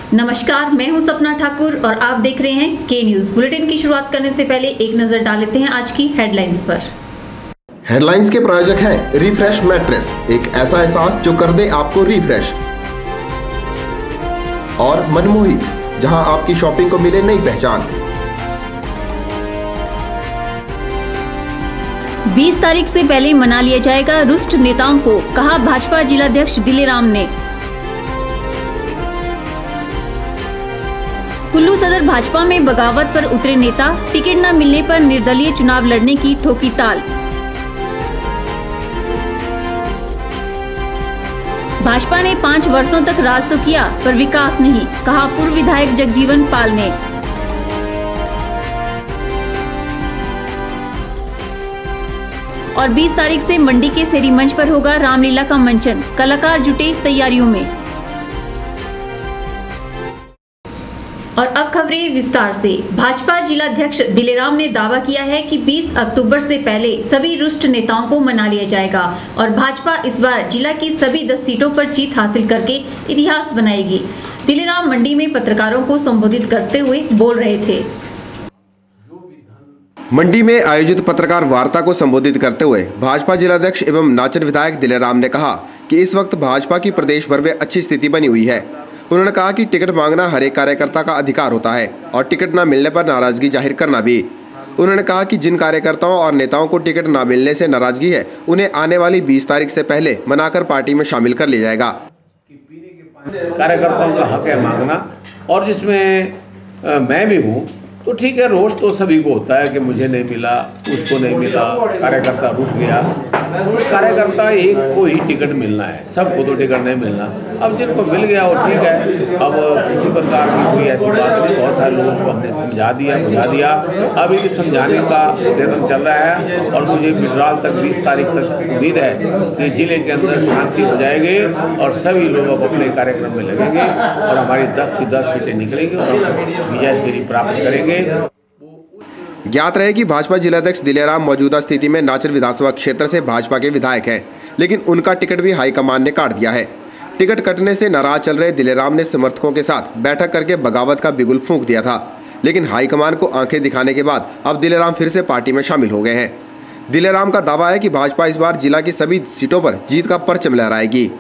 नमस्कार, मैं हूं सपना ठाकुर और आप देख रहे हैं के न्यूज। बुलेटिन की शुरुआत करने से पहले एक नजर डाल लेते हैं आज की हेडलाइंस पर। हेडलाइंस के प्रायोजक हैं रिफ्रेश मैट्रेस, एक ऐसा एहसास जो कर दे आपको रिफ्रेश, और मनमोहिक्स, जहां आपकी शॉपिंग को मिले नई पहचान। 20 तारीख से पहले मना लिया जाएगा रुष्ट नेताओं को, कहा भाजपा जिलाध्यक्ष दिलेराम ने। कुल्लू सदर भाजपा में बगावत पर उतरे नेता, टिकट न मिलने पर निर्दलीय चुनाव लड़ने की ठोकी ताल। भाजपा ने 5 वर्षों तक राज तो किया पर विकास नहीं, कहा पूर्व विधायक जगजीवन पाल ने। और 20 तारीख से मंडी के सेरी मंच पर होगा रामलीला का मंचन, कलाकार जुटे तैयारियों में। और अब खबरें विस्तार से। भाजपा जिलाध्यक्ष दिलेराम ने दावा किया है कि 20 अक्टूबर से पहले सभी रुष्ट नेताओं को मना लिया जाएगा और भाजपा इस बार जिला की सभी 10 सीटों पर जीत हासिल करके इतिहास बनाएगी। दिलेराम मंडी में पत्रकारों को संबोधित करते हुए बोल रहे थे। मंडी में आयोजित पत्रकार वार्ता को संबोधित करते हुए भाजपा जिलाध्यक्ष एवं नाचन विधायक दिलेराम ने कहा कि इस वक्त भाजपा की प्रदेश भर में अच्छी स्थिति बनी हुई है। उन्होंने कहा कि टिकट मांगना हर एक कार्यकर्ता का अधिकार होता है और टिकट न मिलने पर नाराजगी जाहिर करना भी। उन्होंने कहा कि जिन कार्यकर्ताओं और नेताओं को टिकट न मिलने से नाराजगी है, उन्हें आने वाली 20 तारीख से पहले मनाकर पार्टी में शामिल कर लिया जाएगा। कार्यकर्ताओं का हक है मांगना, और जिसमें मैं भी हूँ, तो ठीक है, रोष तो सभी को होता है कि मुझे नहीं मिला, उसको नहीं मिला, कार्यकर्ता रुक गया। कार्यकर्ता एक को ही टिकट मिलना है, सबको तो टिकट नहीं मिलना। अब जिनको मिल गया वो ठीक है, अब किसी प्रकार की कोई ऐसी बात नहीं। बहुत सारे लोगों को हमने समझा दिया, बुझा दिया। अब ये समझाने का प्रयत्न चल रहा है और मुझे विड्रॉल तक 20 तारीख तक उम्मीद है कि जिले के अंदर शांति हो जाएगी और सभी लोग अब अपने कार्यक्रम में लगेंगे और हमारी 10 की 10 सीटें निकलेंगी और विजय श्री प्राप्त करेंगे। ज्ञात रहे कि भाजपा जिलाध्यक्ष दिलेराम मौजूदा स्थिति में नाचन विधानसभा क्षेत्र से भाजपा के विधायक हैं, लेकिन उनका टिकट भी हाईकमान ने काट दिया है। टिकट कटने से नाराज चल रहे दिलेराम ने समर्थकों के साथ बैठक करके बगावत का बिगुल फूंक दिया था, लेकिन हाईकमान को आंखें दिखाने के बाद अब दिलेराम फिर से पार्टी में शामिल हो गए हैं। दिलेराम का दावा है कि भाजपा इस बार जिला की सभी सीटों पर जीत का परचम लहराएगी।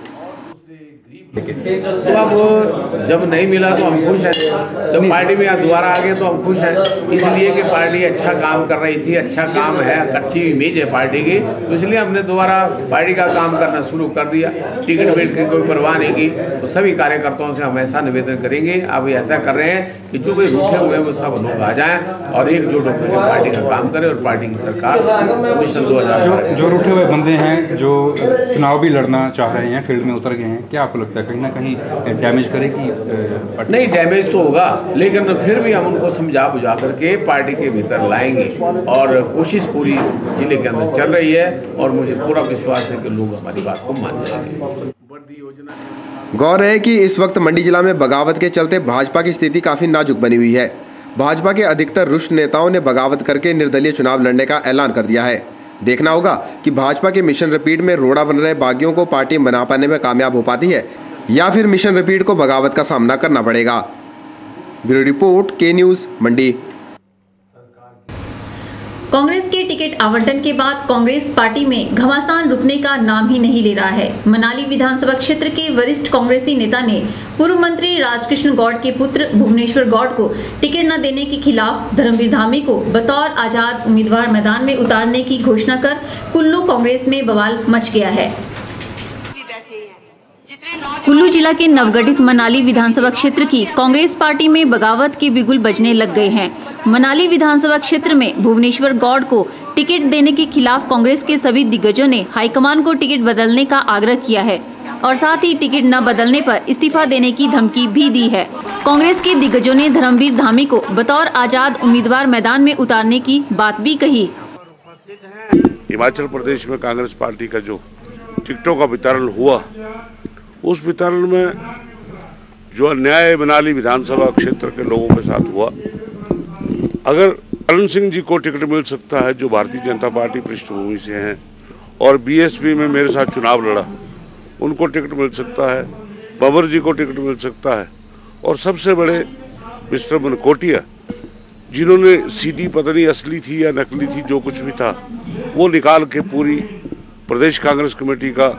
तो अब जब नहीं मिला तो हम खुश हैं, जब पार्टी में दोबारा आ गए तो हम खुश हैं, इसलिए कि पार्टी अच्छा काम कर रही थी, अच्छा काम है, अच्छी इमेज है पार्टी की, तो इसलिए हमने दोबारा पार्टी का काम करना शुरू कर दिया। टिकट वेट की कोई परवाह नहीं की, तो सभी कार्यकर्ताओं से हम ऐसा निवेदन करेंगे, अब ऐसा कर रहे हैं कि जो कोई रूठे हुए हैं वो सब लोग आ जाएं और एकजुट होकर पार्टी का काम करें और पार्टी की सरकार मिशन 2000 जो रूठे हुए बंदे हैं, जो चुनाव भी लड़ना चाह रहे हैं, फील्ड में उतर गए हैं, क्या आपको लगता है कहीं ना कहीं डैमेज करेगी? नहीं, डैमेज तो होगा, लेकिन फिर भी हम उनको समझा बुझा करके पार्टी के भीतर लाएंगे और कोशिश पूरी जिले के अंदर चल रही है और मुझे पूरा विश्वास है कि लोग हमारी बात को मान जाएंगे। गौर है कि इस वक्त मंडी जिला में बगावत के चलते भाजपा की स्थिति काफी नाजुक बनी हुई है। भाजपा के अधिकतर रुष्ट नेताओं ने बगावत करके निर्दलीय चुनाव लड़ने का ऐलान कर दिया है। देखना होगा कि भाजपा के मिशन रिपीट में रोड़ा बन रहे बागियों को पार्टी बना पाने में कामयाब हो पाती है या फिर मिशन रिपीट को बगावत का सामना करना पड़ेगा। Bureau report, K news, Mandi. Congress के टिकट आवंटन के बाद कांग्रेस पार्टी में घमासान रुकने का नाम ही नहीं ले रहा है। मनाली विधानसभा क्षेत्र के वरिष्ठ कांग्रेसी नेता ने पूर्व मंत्री राजकृष्ण गौड़ के पुत्र भुवनेश्वर गौड़ को टिकट न देने के खिलाफ धर्मवीर धामी को बतौर आजाद उम्मीदवार मैदान में उतारने की घोषणा कर कुल्लू कांग्रेस में बवाल मच गया है। कुल्लू जिला के नवगठित मनाली विधानसभा क्षेत्र की कांग्रेस पार्टी में बगावत के बिगुल बजने लग गए हैं। मनाली विधानसभा क्षेत्र में भुवनेश्वर गौड़ को टिकट देने के खिलाफ कांग्रेस के सभी दिग्गजों ने हाईकमान को टिकट बदलने का आग्रह किया है और साथ ही टिकट न बदलने पर इस्तीफा देने की धमकी भी दी है। कांग्रेस के दिग्गजों ने धर्मवीर धामी को बतौर आजाद उम्मीदवार मैदान में उतारने की बात भी कही। हिमाचल प्रदेश में कांग्रेस पार्टी का जो टिकटों का वितरण हुआ, उस वितरण में जो अन्याय मनाली विधानसभा क्षेत्र के लोगों के साथ हुआ, अगर करण सिंह जी को टिकट मिल सकता है जो भारतीय जनता पार्टी पृष्ठभूमि से हैं और बीएसपी में मेरे साथ चुनाव लड़ा, उनको टिकट मिल सकता है, बाबर जी को टिकट मिल सकता है और सबसे बड़े मिस्टर मनकोटिया, जिन्होंने सीडी पता नहीं असली थी या नकली थी, जो कुछ भी था वो निकाल के पूरी प्रदेश कांग्रेस कमेटी का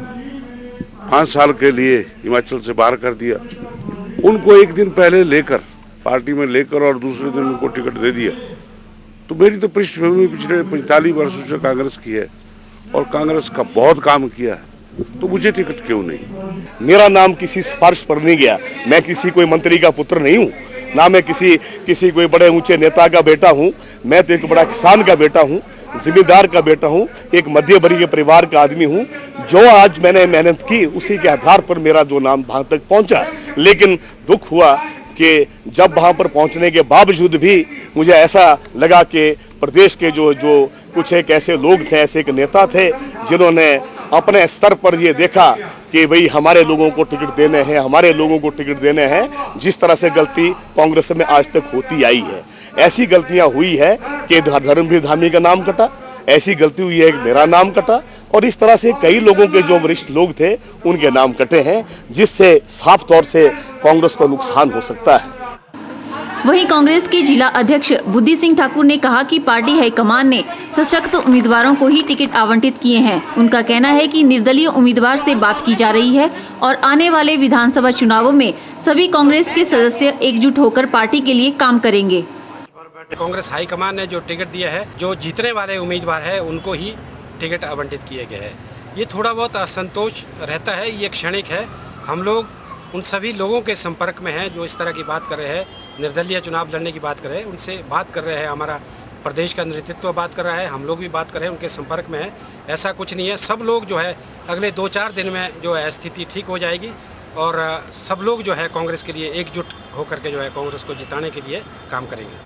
5 साल के लिए हिमाचल से बाहर कर दिया। उनको एक दिन पहले लेकर पार्टी में लेकर और दूसरे दिन उनको टिकट दे दिया। तो मेरी तो पृष्ठभूमि पिछले 45 वर्षों से कांग्रेस की है और कांग्रेस का बहुत काम किया है, तो मुझे टिकट क्यों नहीं। मेरा नाम किसी सिफारिश पर नहीं गया, मैं किसी कोई मंत्री का पुत्र नहीं हूँ, ना मैं किसी कोई बड़े ऊंचे नेता का बेटा हूँ। मैं तो एक बड़ा किसान का बेटा हूँ, जिम्मेदार का बेटा हूँ, एक मध्य वर्गीय परिवार का आदमी हूँ। जो आज मैंने मेहनत की उसी के आधार पर मेरा जो नाम वहां तक पहुंचा। लेकिन दुख हुआ कि जब वहां पर पहुंचने के बावजूद भी मुझे ऐसा लगा कि प्रदेश के जो कुछ एक ऐसे लोग थे, ऐसे एक नेता थे, जिन्होंने अपने स्तर पर ये देखा कि भाई हमारे लोगों को टिकट देने हैं, हमारे लोगों को टिकट देने हैं। जिस तरह से गलती कांग्रेस में आज तक होती आई है, ऐसी गलतियां हुई है कि धर्मवीर धामी का नाम कटा, ऐसी गलती हुई है कि मेरा नाम कटा, और इस तरह से कई लोगों के जो वरिष्ठ लोग थे उनके नाम कटे हैं, जिससे साफ तौर से कांग्रेस को नुकसान हो सकता है। वहीं कांग्रेस के जिला अध्यक्ष बुद्धि सिंह ठाकुर ने कहा कि पार्टी हाईकमान ने सशक्त उम्मीदवारों को ही टिकट आवंटित किए हैं। उनका कहना है कि निर्दलीय उम्मीदवार से बात की जा रही है और आने वाले विधानसभा चुनावों में सभी कांग्रेस के सदस्य एकजुट होकर पार्टी के लिए काम करेंगे। कांग्रेस हाईकमान ने जो टिकट दिया है, जो जीतने वाले उम्मीदवार है उनको ही टिकट आवंटित किए गए हैं। ये थोड़ा बहुत असंतोष रहता है, ये क्षणिक है। हम लोग उन सभी लोगों के संपर्क में हैं जो इस तरह की बात कर रहे हैं, निर्दलीय चुनाव लड़ने की बात कर रहे हैं, उनसे बात कर रहे हैं। हमारा प्रदेश का नेतृत्व बात कर रहा है, हम लोग भी बात कर रहे हैं, उनके संपर्क में है। ऐसा कुछ नहीं है, सब लोग जो है अगले 2-4 दिन में जो है स्थिति ठीक हो जाएगी और सब लोग जो है कांग्रेस के लिए एकजुट होकर के जो है कांग्रेस को जिताने के लिए काम करेंगे।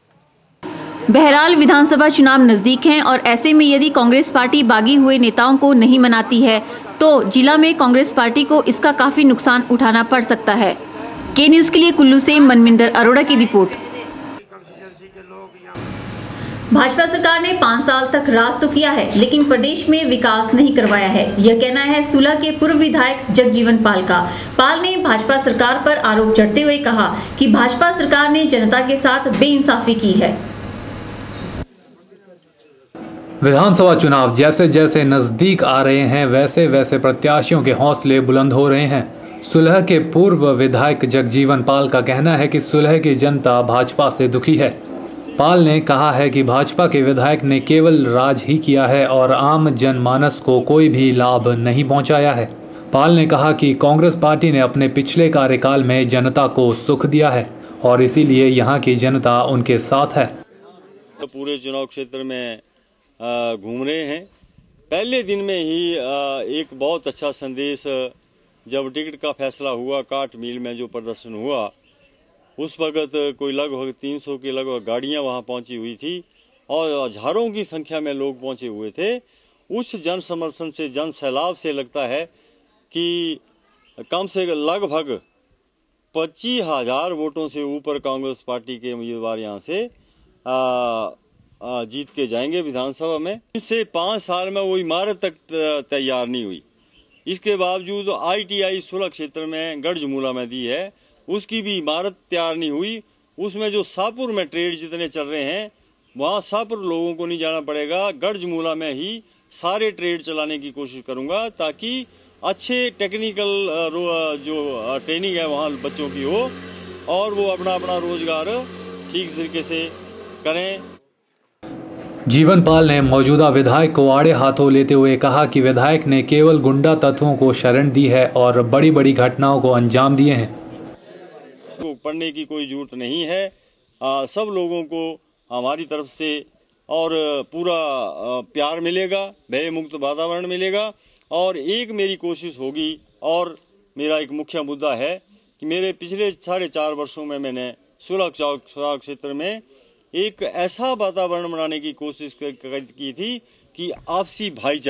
बहरहाल विधानसभा चुनाव नजदीक हैं और ऐसे में यदि कांग्रेस पार्टी बागी हुए नेताओं को नहीं मनाती है तो जिला में कांग्रेस पार्टी को इसका काफी नुकसान उठाना पड़ सकता है। के न्यूज के लिए कुल्लू से मनमिंदर अरोड़ा की रिपोर्ट। भाजपा सरकार ने 5 साल तक राज तो किया है लेकिन प्रदेश में विकास नहीं करवाया है, यह कहना है सुलह के पूर्व विधायक जगजीवन पाल का। पाल ने भाजपा सरकार पर आरोप जताते हुए कहा कि भाजपा सरकार ने जनता के साथ बेइंसाफी की है। विधानसभा चुनाव जैसे जैसे नजदीक आ रहे हैं वैसे वैसे प्रत्याशियों के हौसले बुलंद हो रहे हैं। सुलह के पूर्व विधायक जगजीवन पाल का कहना है कि सुलह की जनता भाजपा से दुखी है। पाल ने कहा है कि भाजपा के विधायक ने केवल राज ही किया है और आम जनमानस को कोई भी लाभ नहीं पहुंचाया है। पाल ने कहा कि कांग्रेस पार्टी ने अपने पिछले कार्यकाल में जनता को सुख दिया है और इसीलिए यहाँ की जनता उनके साथ है। तो पूरे चुनाव क्षेत्र में घूम रहे हैं। पहले दिन में ही एक बहुत अच्छा संदेश, जब टिकट का फैसला हुआ, काट मील में जो प्रदर्शन हुआ, उस वक्त कोई लगभग 300 की लगभग गाड़ियां वहां पहुंची हुई थी और हजारों की संख्या में लोग पहुंचे हुए थे। उस जन समर्थन से, जन सैलाब से लगता है कि कम से लगभग 25,000 वोटों से ऊपर कांग्रेस पार्टी के उम्मीदवार यहां से जीत के जाएंगे विधानसभा में। इससे 5 साल में वो इमारत तक तैयार नहीं हुई। इसके बावजूद ITI सुलह क्षेत्र में गढ़जमूला में दी है, उसकी भी इमारत तैयार नहीं हुई। उसमें जो शाहपुर में ट्रेड जितने चल रहे हैं, वहाँ शाहपुर लोगों को नहीं जाना पड़ेगा। गढ़जमूला में ही सारे ट्रेड चलाने की कोशिश करूंगा ताकि अच्छे टेक्निकल जो ट्रेनिंग है वहाँ बच्चों की हो और वो अपना अपना रोजगार ठीक तरीके से करें। जीवन पाल ने मौजूदा विधायक को आड़े हाथों लेते हुए कहा कि विधायक ने केवल गुंडा तत्वों को शरण दी है और बड़ी बड़ी घटनाओं को अंजाम दिए हैं। तो पढ़ने की कोई जरूरत नहीं है, सब लोगों को हमारी तरफ से और पूरा प्यार मिलेगा, भय मुक्त वातावरण मिलेगा। और एक मेरी कोशिश होगी और मेरा एक मुख्य मुद्दा है कि मेरे पिछले 4.5 वर्षों में मैंने सुलह क्षेत्र में एक ऐसा वातावरण बनाने की कोशिश की थी कि आपसी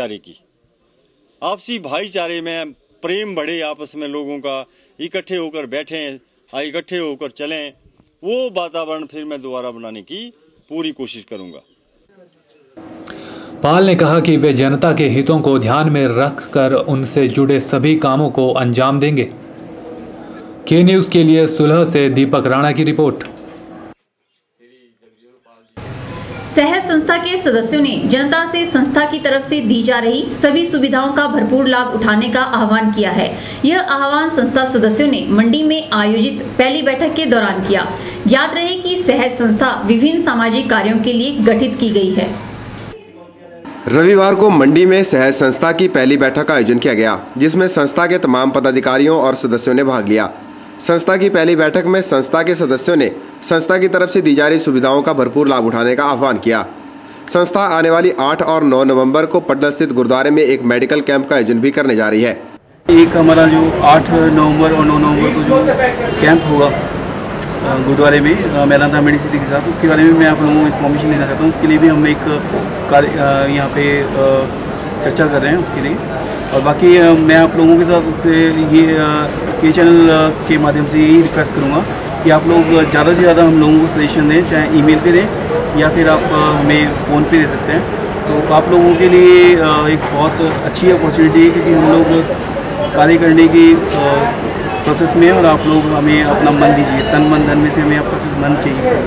भाईचारे में प्रेम बढ़े, आपस में लोगों का इकट्ठे होकर बैठें, इकट्ठे होकर चलें। वो वातावरण फिर मैं दोबारा बनाने की पूरी कोशिश करूंगा। पाल ने कहा कि वे जनता के हितों को ध्यान में रखकर उनसे जुड़े सभी कामों को अंजाम देंगे। के न्यूज़ के लिए सुलह से दीपक राणा की रिपोर्ट। सहज संस्था के सदस्यों ने जनता से संस्था की तरफ से दी जा रही सभी सुविधाओं का भरपूर लाभ उठाने का आह्वान किया है। यह आह्वान संस्था सदस्यों ने मंडी में आयोजित पहली बैठक के दौरान किया। याद रहे कि सहज संस्था विभिन्न सामाजिक कार्यों के लिए गठित की गई है। रविवार को मंडी में सहज संस्था की पहली बैठक का आयोजन किया गया, जिसमें संस्था के तमाम पदाधिकारियों और सदस्यों ने भाग लिया। संस्था की पहली बैठक में संस्था के सदस्यों ने संस्था की तरफ से दी जा रही सुविधाओं का भरपूर लाभ उठाने का आह्वान किया। संस्था आने वाली 8 और 9 नवंबर को पटना स्थित गुरुद्वारे में एक मेडिकल कैंप का आयोजन भी करने जा रही है। एक हमारा जो 8 नवंबर और 9 नवंबर को जो कैंप होगा गुरुद्वारे में मैदान मेडिसिटी के साथ, उसके बारे में मैं आप लोगों को इन्फॉर्मेशन देना चाहता हूँ। उसके लिए भी हम एक यहाँ पे चर्चा कर रहे हैं उसके लिए। और बाकी मैं आप लोगों के साथ उससे ये चैनल के माध्यम से यही रिक्वेस्ट करूँगा कि आप लोग ज़्यादा से ज़्यादा हम लोगों को सजेशन दें, चाहे ईमेल पे दें या फिर आप हमें फ़ोन पे दे सकते हैं। तो आप लोगों के लिए एक बहुत अच्छी अपॉर्चुनिटी है, क्योंकि हम लोग कार्य करने की प्रोसेस में, और आप लोग हमें अपना मन दीजिए, तन मन धन में से हमें आपका सिर्फ मन चाहिए।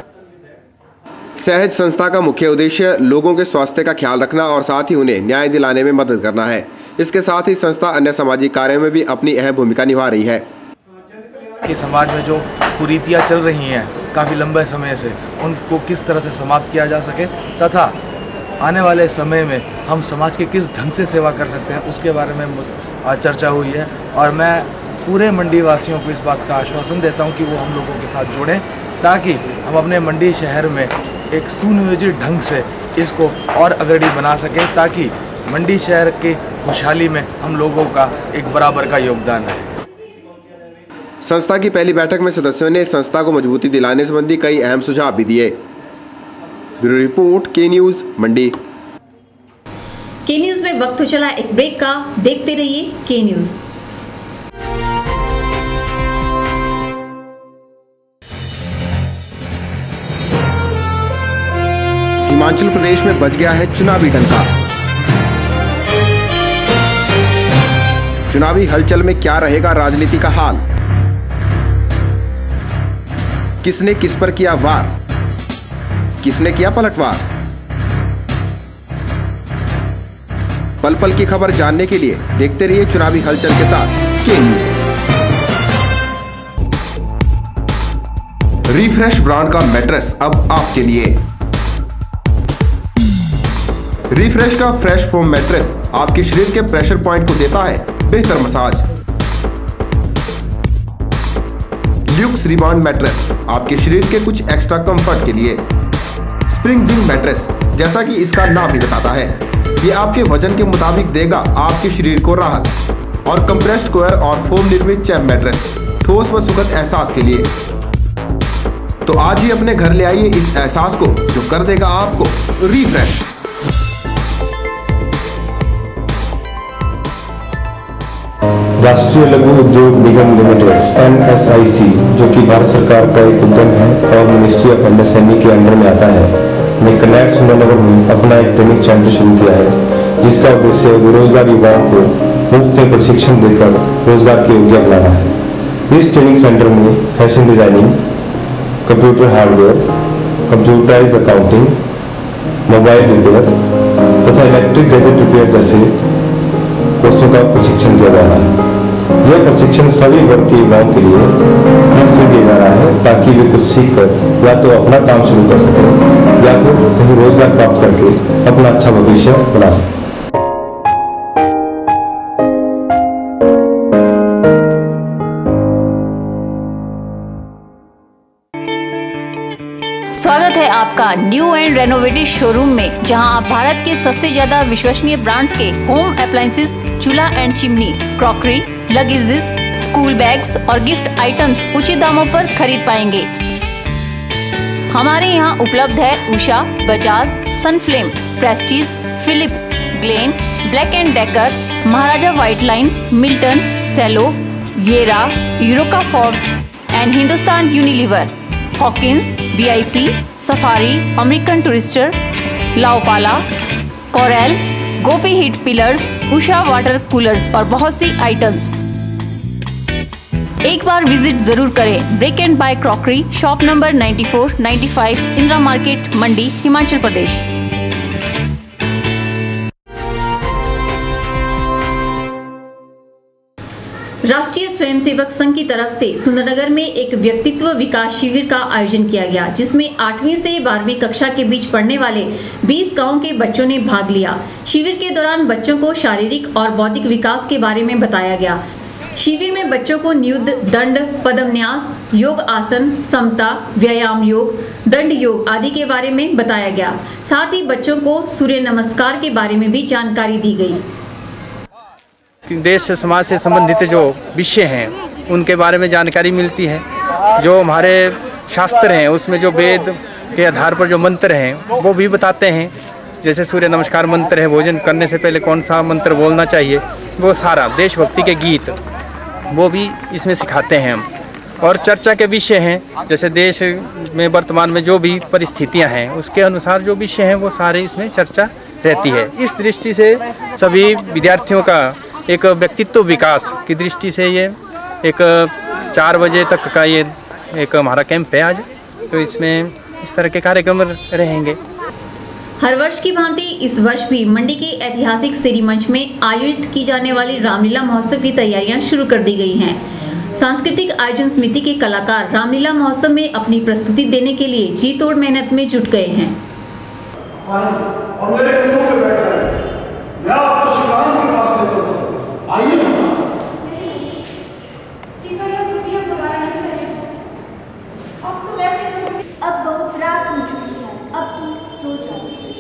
सहज संस्था का मुख्य उद्देश्य लोगों के स्वास्थ्य का ख्याल रखना और साथ ही उन्हें न्याय दिलाने में मदद करना है। इसके साथ ही संस्था अन्य सामाजिक कार्यों में भी अपनी अहम भूमिका निभा रही है। कि समाज में जो कुरीतियाँ चल रही हैं काफ़ी लंबे समय से, उनको किस तरह से समाप्त किया जा सके तथा आने वाले समय में हम समाज के किस ढंग से सेवा कर सकते हैं, उसके बारे में चर्चा हुई है। और मैं पूरे मंडी वासियों को इस बात का आश्वासन देता हूं कि वो हम लोगों के साथ जुड़ें, ताकि हम अपने मंडी शहर में एक सुनियोजित ढंग से इसको और अग्रणी बना सकें, ताकि मंडी शहर की खुशहाली में हम लोगों का एक बराबर का योगदान है। संस्था की पहली बैठक में सदस्यों ने संस्था को मजबूती दिलाने संबंधी कई अहम सुझाव भी दिए। Bureau report, K news, Mandi. K news में वक्त हो चला एक ब्रेक का। देखते रहिए के न्यूज़। हिमाचल प्रदेश में बज गया है चुनावी डंका। चुनावी हलचल में क्या रहेगा राजनीति का हाल? किसने किस पर किया वार? किसने किया पलटवार? पल पल की खबर जानने के लिए देखते रहिए चुनावी हलचल के साथ के न्यूज़। रिफ्रेश ब्रांड का मैट्रेस अब आपके लिए। रिफ्रेश का फ्रेश फोम मैट्रेस आपके शरीर के प्रेशर पॉइंट को देता है बेहतर मसाज। ल्यूक्स रिबाउंड मैट्रेस आपके शरीर के कुछ एक्स्ट्रा कंफर्ट के लिए। स्प्रिंग जिंग मैट्रेस, जैसा कि इसका नाम ही बताता है, ये आपके वजन के मुताबिक देगा आपके शरीर को राहत। और कंप्रेस्ड कोयर और फोम निर्मित चैम्प मैट्रेस ठोस व सुखद एहसास के लिए। तो आज ही अपने घर ले आइए इस एहसास को, जो कर देगा आपको रिफ्रेश। राष्ट्रीय लघु उद्योग निगम लिमिटेड NSIC, जो कि भारत सरकार का एक उद्यम है और मिनिस्ट्री ऑफ MSME के अंडर में आता है, ने कनेक्ट सुंदरनगर में अपना एक ट्रेनिंग सेंटर शुरू किया है, जिसका उद्देश्य बेरोजगार युवाओं को मुफ्त में प्रशिक्षण देकर रोजगार के योग्य बनाना है। इस ट्रेनिंग सेंटर में fashion designing, computer hardware, computerised accounting, mobile repair तथा इलेक्ट्रिक गैजेट रिपेयर जैसे कोर्सों का प्रशिक्षण दिया जा रहा है। यह प्रशिक्षण सभी वर्ग के युवाओं के लिए मुफ्त में दिया जा रहा है, ताकि वे कुछ सीखकर या तो अपना काम शुरू कर सकें या फिर कहीं रोजगार प्राप्त करके अपना अच्छा भविष्य बना सकें। स्वागत है आपका न्यू एंड रेनोवेटेड शोरूम में, जहां आप भारत के सबसे ज्यादा विश्वसनीय ब्रांड्स के होम अप्लायंसेस, चूल्हा and chimney, crockery, luggages, school bags और गिफ्ट आइटम्स उचित दामों पर खरीद पाएंगे। हमारे यहाँ उपलब्ध है Usha, Bajaj, Sunflame, Prestige, Philips, Glen, Black and Decker, Maharaja White Line, Milton, Cello, Yera, Eureka Forbes and Hindustan Unilever, Hawkins, VIP, Safari, American Tourister, La Opala, Corelle, Gopi heat pillars, Usha water coolers और बहुत सी आइटम्स। एक बार विजिट जरूर करें। Break and bye crockery, shop number 94-95 Indira market, Mandi, Himachal Pradesh. Rashtriya Swayamsevak संघ की तरफ से सुंदरनगर में एक व्यक्तित्व विकास शिविर का आयोजन किया गया, जिसमें 8वीं से 12वीं कक्षा के बीच पढ़ने वाले 20 गांव के बच्चों ने भाग लिया। शिविर के दौरान बच्चों को शारीरिक और बौद्धिक विकास के बारे में बताया गया। शिविर में बच्चों को नियुद्ध, दंड, पद्मन्यास, योग आसन, समता, व्यायाम योग, दंड योग आदि के बारे में बताया गया। साथ ही बच्चों को सूर्य नमस्कार के बारे में भी जानकारी दी गई। देश समाज से संबंधित जो विषय हैं उनके बारे में जानकारी मिलती है। जो हमारे शास्त्र हैं उसमें जो वेद के आधार पर जो मंत्र हैं वो भी बताते हैं। जैसे सूर्य नमस्कार मंत्र है, भोजन करने से पहले कौन सा मंत्र बोलना चाहिए, वो सारा देशभक्ति के गीत वो भी इसमें सिखाते हैं हम। और चर्चा के विषय हैं, जैसे देश में वर्तमान में जो भी परिस्थितियां हैं उसके अनुसार जो विषय हैं वो सारे इसमें चर्चा रहती है। इस दृष्टि से सभी विद्यार्थियों का एक व्यक्तित्व विकास की दृष्टि से ये एक 4 बजे तक का ये एक हमारा कैंप है आज। तो इसमें इस तरह के कार्यक्रम रहेंगे। हर वर्ष की भांति इस वर्ष भी मंडी के ऐतिहासिक सेरी मंच में आयोजित की जाने वाली रामलीला महोत्सव की तैयारियां शुरू कर दी गई हैं। सांस्कृतिक आयोजन समिति के कलाकार रामलीला महोत्सव में अपनी प्रस्तुति देने के लिए जी तोड़ मेहनत में जुट गए हैं। अब बहुत रात हो चुकी है, अब तुम सो जाओ।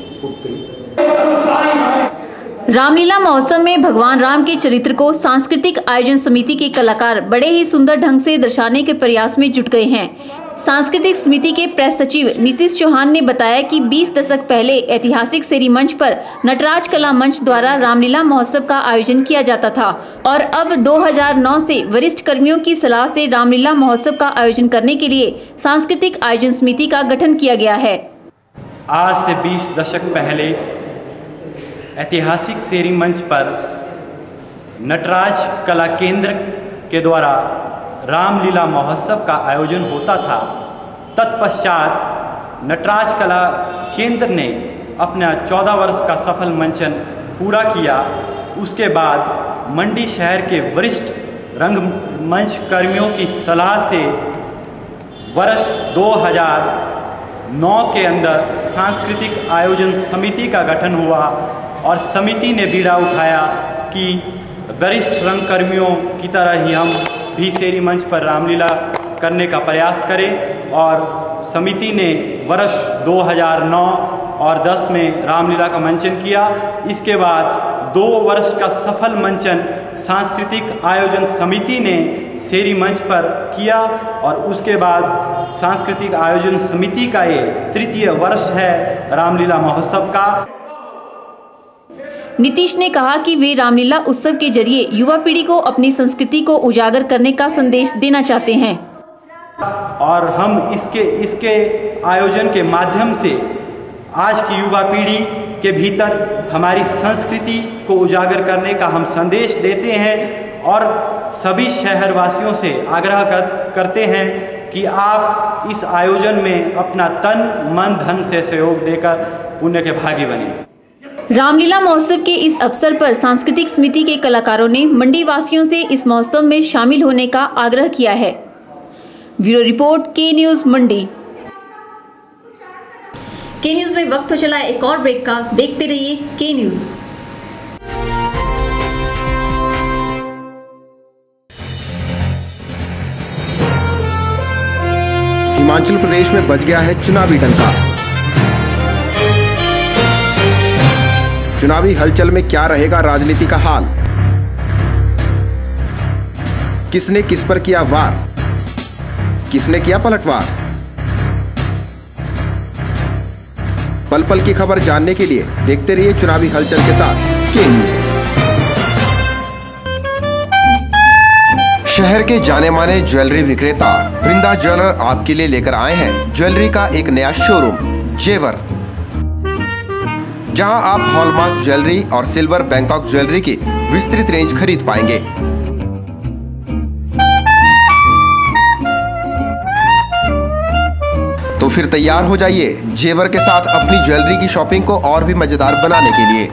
रामलीला महोत्सव में भगवान राम के चरित्र को सांस्कृतिक आयोजन समिति के कलाकार बड़े ही सुंदर ढंग से दर्शाने के प्रयास में जुट गए हैं। सांस्कृतिक समिति के प्रेस सचिव नीतीश चौहान ने बताया कि 20 दशक पहले ऐतिहासिक सेरी मंच पर नटराज कला मंच द्वारा रामलीला महोत्सव का आयोजन किया जाता था और अब 2009 से वरिष्ठ कर्मियों की सलाह से रामलीला महोत्सव का आयोजन करने के लिए सांस्कृतिक आयोजन समिति का गठन किया गया है। आज से 20 दशक पहले ऐतिहासिक सेरी मंच पर नटराज कला केंद्र के द्वारा रामलीला महोत्सव का आयोजन होता था। तत्पश्चात नटराज कला केंद्र ने अपना 14 वर्ष का सफल मंचन पूरा किया। उसके बाद मंडी शहर के वरिष्ठ रंगमंच कर्मियों की सलाह से वर्ष 2009 के अंदर सांस्कृतिक आयोजन समिति का गठन हुआ और समिति ने बीड़ा उठाया कि वरिष्ठ रंगकर्मियों की तरह ही हम भी सेरी मंच पर रामलीला करने का प्रयास करें। और समिति ने वर्ष 2009 और 10 में रामलीला का मंचन किया। इसके बाद 2 वर्ष का सफल मंचन सांस्कृतिक आयोजन समिति ने सेरी मंच पर किया और उसके बाद सांस्कृतिक आयोजन समिति का ये 3य वर्ष है रामलीला महोत्सव का। नीतीश ने कहा कि वे रामलीला उत्सव के जरिए युवा पीढ़ी को अपनी संस्कृति को उजागर करने का संदेश देना चाहते हैं और हम इसके आयोजन के माध्यम से आज की युवा पीढ़ी के भीतर हमारी संस्कृति को उजागर करने का हम संदेश देते हैं और सभी शहरवासियों से आग्रह करते हैं कि आप इस आयोजन में अपना तन मन धन से सहयोग देकर पुण्य के भागी बने। रामलीला महोत्सव के इस अवसर पर सांस्कृतिक समिति के कलाकारों ने मंडी वासियों से इस महोत्सव में शामिल होने का आग्रह किया है। Bureau report, K news Mandi. K news में वक्त हो चला एक और ब्रेक का। देखते रहिए के न्यूज। हिमाचल प्रदेश में बज गया है चुनावी डंका। चुनावी हलचल में क्या रहेगा राजनीति का हाल? किसने किस पर किया वार? किसने किया पलटवार? पल पल की खबर जानने के लिए देखते रहिए चुनावी हलचल के साथ के न्यूज। शहर के जाने माने ज्वेलरी विक्रेता वृंदा ज्वेलर आपके लिए लेकर आए हैं ज्वेलरी का एक नया शोरूम जेवर, जहां आप हॉलमार्क ज्वेलरी और सिल्वर बैंकॉक ज्वेलरी की विस्तृत रेंज खरीद पाएंगे। फिर तैयार हो जाइए जेवर के साथ अपनी ज्वेलरी की शॉपिंग को और भी मजेदार बनाने के लिए।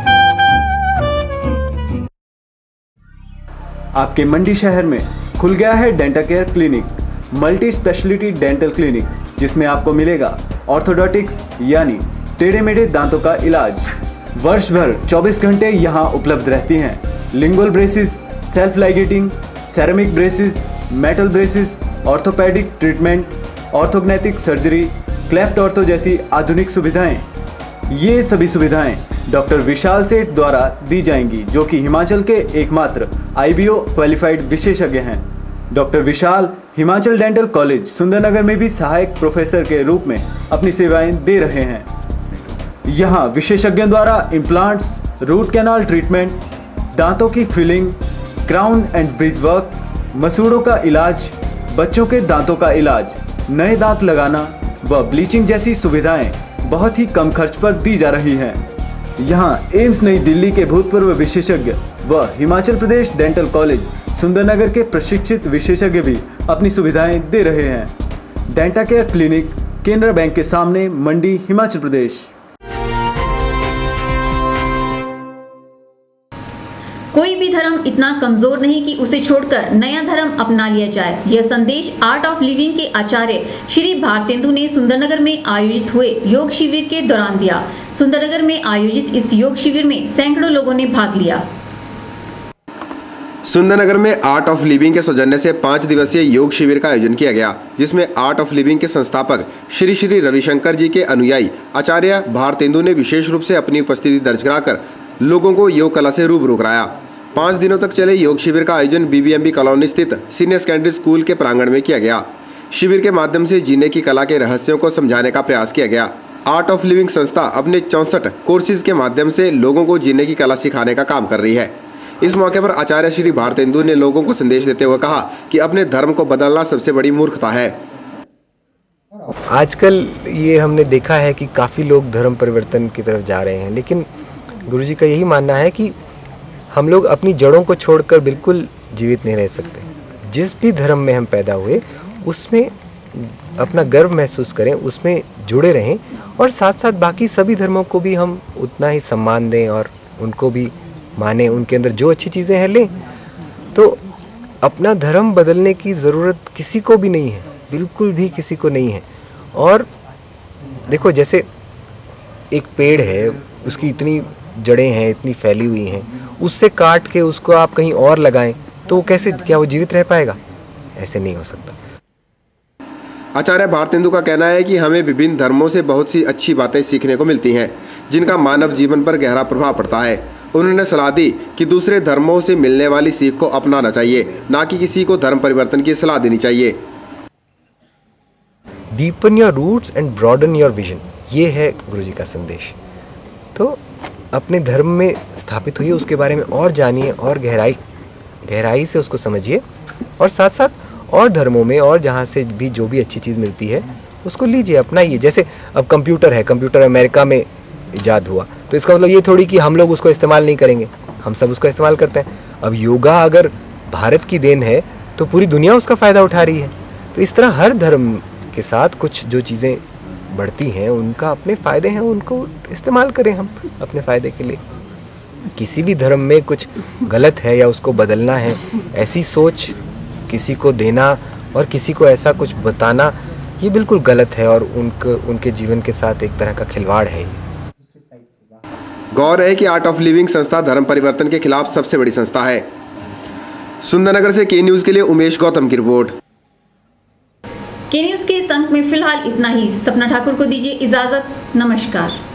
आपके मंडी शहर में खुल गया है dental care clinic, multi speciality dental clinic, जिसमें आपको मिलेगा ऑर्थोडोंटिक्स यानी टेढ़े मेढ़े दांतों का इलाज। वर्ष भर 24 घंटे यहाँ उपलब्ध रहती हैं। Lingual braces, self ligating, ceramic braces, metal braces, orthopaedic treatment, orthognathic surgery, cleft ortho जैसी आधुनिक सुविधाएं। ये सभी सुविधाएं डॉक्टर विशाल सेठ द्वारा दी जाएंगी, जो कि हिमाचल के एकमात्र IBO क्वालिफाइड विशेषज्ञ हैं। Doctor Vishal Himachal dental college Sundernagar में भी सहायक प्रोफेसर के रूप में अपनी सेवाएं दे रहे हैं। यहाँ विशेषज्ञों द्वारा इम्प्लांट्स, रूट कैनाल ट्रीटमेंट, दांतों की filling, crown and bridge work, मसूड़ों का इलाज, बच्चों के दांतों का इलाज, नए दांत लगाना व ब्लीचिंग जैसी सुविधाएं बहुत ही कम खर्च पर दी जा रही हैं। यहाँ एम्स नई दिल्ली के भूतपूर्व विशेषज्ञ व हिमाचल प्रदेश डेंटल कॉलेज सुंदरनगर के प्रशिक्षित विशेषज्ञ भी अपनी सुविधाएं दे रहे हैं। Denta care clinic, Canara bank के सामने, मंडी, हिमाचल प्रदेश। कोई भी धर्म इतना कमजोर नहीं कि उसे छोड़कर नया धर्म अपना लिया जाए। यह संदेश आर्ट ऑफ लिविंग के आचार्य श्री भारतेंदु ने सुंदरनगर में आयोजित हुए योग शिविर के दौरान दिया। सुंदरनगर में आयोजित इस योग शिविर में सैकड़ों लोगों ने भाग लिया। सुंदरनगर में आर्ट ऑफ लिविंग के सौजन्य से 5 दिवसीय योग शिविर का आयोजन किया गया, जिसमें आर्ट ऑफ लिविंग के संस्थापक श्री श्री रविशंकर जी के अनुयायी आचार्य भारतेंदु ने विशेष रूप से अपनी उपस्थिति दर्ज कराकर लोगों को योग कला से रूबरू कराया। 5 दिनों तक चले योग शिविर का आयोजन BBMB कॉलोनी स्थित सीनियर सेकेंडरी स्कूल के प्रांगण में किया गया। शिविर के माध्यम से जीने की कला के रहस्यों को समझाने का प्रयास किया गया। आर्ट ऑफ लिविंग संस्था अपने 64 कोर्सेज के माध्यम से लोगों को जीने की कला सिखाने का काम कर रही है। इस मौके पर आचार्य श्री भारतेंदु ने लोगों को संदेश देते हुए कहा कि अपने धर्म को बदलना सबसे बड़ी मूर्खता है। आजकल ये हमने देखा है कि काफ़ी लोग धर्म परिवर्तन की तरफ जा रहे हैं, लेकिन गुरुजी का यही मानना है कि हम लोग अपनी जड़ों को छोड़कर बिल्कुल जीवित नहीं रह सकते। जिस भी धर्म में हम पैदा हुए उसमें अपना गर्व महसूस करें, उसमें जुड़े रहें और साथ साथ बाकी सभी धर्मों को भी हम उतना ही सम्मान दें और उनको भी माने, उनके अंदर जो अच्छी चीज़ें हैं लें। तो अपना धर्म बदलने की ज़रूरत किसी को भी नहीं है, बिल्कुल भी किसी को नहीं है। और देखो, जैसे एक पेड़ है, उसकी इतनी जड़ें हैं, इतनी फैली हुई हैं, उससे काट के उसको आप कहीं और लगाएं तो वो कैसे, क्या वो जीवित रह पाएगा? ऐसे नहीं हो सकता। आचार्य भारतेंदु का कहना है कि हमें विभिन्न धर्मों से बहुत सी अच्छी बातें सीखने को मिलती हैं, जिनका मानव जीवन पर गहरा प्रभाव पड़ता है। उन्होंने सलाह दी कि दूसरे धर्मों से मिलने वाली सीख को अपनाना चाहिए, ना कि किसी को धर्म परिवर्तन की सलाह देनी चाहिए। Deepen your roots and broaden your vision, ये है गुरुजी का संदेश। तो अपने धर्म में स्थापित हुई, उसके बारे में और जानिए और गहराई से उसको समझिए, और साथ साथ और धर्मों में और जहाँ से भी जो भी अच्छी चीज़ मिलती है उसको लीजिए, अपनाइए। जैसे अब कंप्यूटर है, कंप्यूटर अमेरिका में इजाद हुआ, तो इसका मतलब ये थोड़ी कि हम लोग उसको इस्तेमाल नहीं करेंगे, हम सब उसका इस्तेमाल करते हैं। अब योगा अगर भारत की देन है तो पूरी दुनिया उसका फ़ायदा उठा रही है। तो इस तरह हर धर्म के साथ कुछ जो चीज़ें बढ़ती हैं उनका अपने फ़ायदे हैं, उनको इस्तेमाल करें हम अपने फ़ायदे के लिए। किसी भी धर्म में कुछ गलत है या उसको बदलना है, ऐसी सोच किसी को देना और किसी को ऐसा कुछ बताना, ये बिल्कुल गलत है और उनके जीवन के साथ एक तरह का खिलवाड़ है। गौर है कि आर्ट ऑफ लिविंग संस्था धर्म परिवर्तन के खिलाफ सबसे बड़ी संस्था है। सुंदरनगर से के न्यूज़ के लिए उमेश गौतम की रिपोर्ट। के न्यूज़ के इस अंक में फिलहाल इतना ही। सपना ठाकुर को दीजिए इजाजत। नमस्कार।